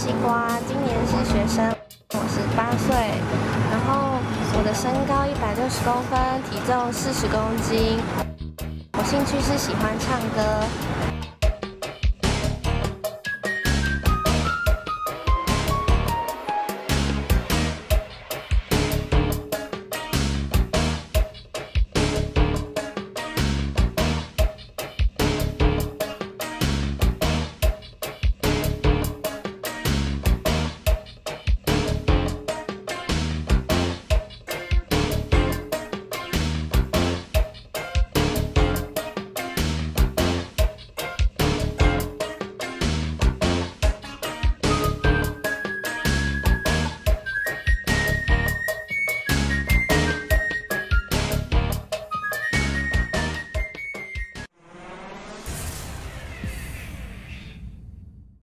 西瓜，今年是学生，我18岁，然后我的身高160公分，体重40公斤，我兴趣是喜欢唱歌。